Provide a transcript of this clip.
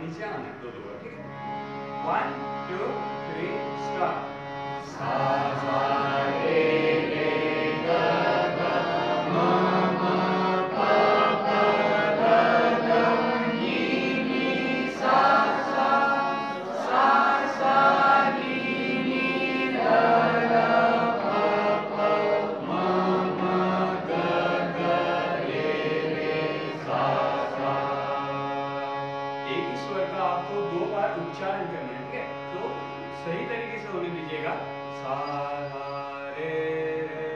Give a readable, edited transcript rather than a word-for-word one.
नीचे आना है, दो दो बार, ठीक है। 1 2 3 स्टार्ट। सा सा रे रे ग ग म म प प ग ग नी नी सा सा सा सा नी नी ग ग प प म म ग ग रे रे सा सा। एक ही स्वर का आपको दो बार उच्चारण करना है, ठीक है। तो सही तरीके से होने दीजिएगा। सा रे रे